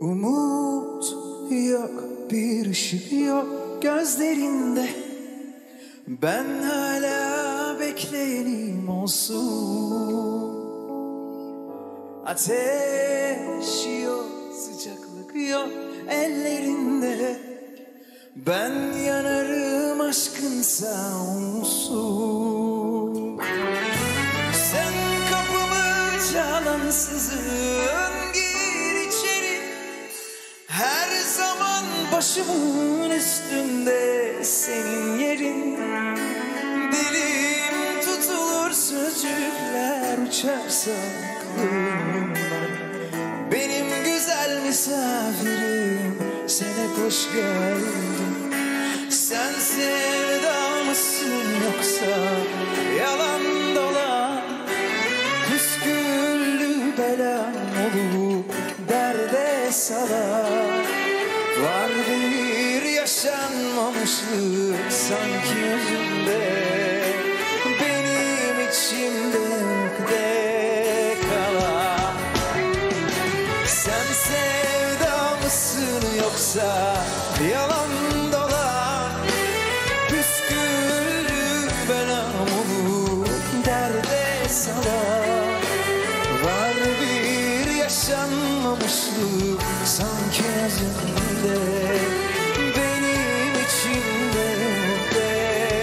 Umut yok, bir ışık yok gözlerinde. Ben hala bekleyenim olsun. Ateş yok, sıcaklık yok ellerinde. Ben yanarım aşkınsa olsun. Sen kapımı çalansızın, gir içeri. Her zaman başımın üstünde senin yerin. Dilim tutulur, sözcükler uçarsa aklımdan. Benim güzel misafirim, sen hep hoş geldin. Sen sevda mısın yoksa yalan dolan? Püsküllü belam olup derde salar. Var bir yaşanmamışlık sanki yüzünde. Benim içimde ukde kalan. Sen sevda mısın yoksa yalan dolan? Püsküllü belam olup derde salar. Var bir yaşanmamışlık sanki yüzünde. Benim içimde ukde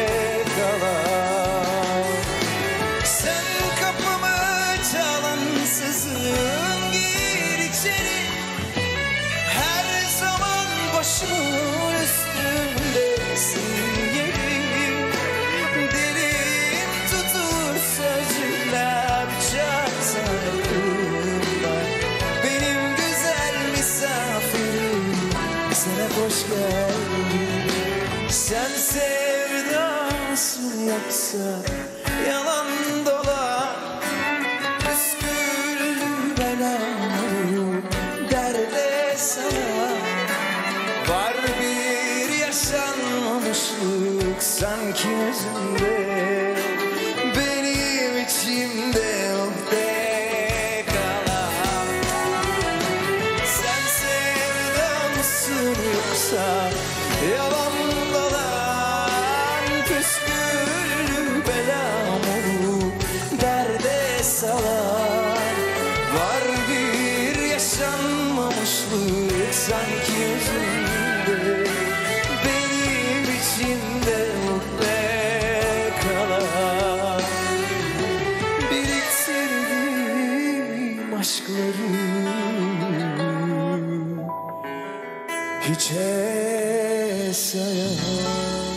kalan. Sen kapımı çalansızın, gir içeri. Her zaman başımın üstünde senin yerin. Dilim tutulur, sözcükler uçarsa aklımdan. Benim güzel misafirim, sen hep hoş geldin. Sen sevdasın yoksa yalan dolan? Püsküllü belam derde salar. Var bir yaşanmamışlık sanki yüzünde. Benim içimde ukde kalan. Sen sevda mısın yoksa yalan dolan? Püsküllü belam olup derde salar. Var bir yaşanmamışlık sanki yüzünde. Benim içimde ukde kalan. Biriktirdiğim aşkları hiçe sayamam.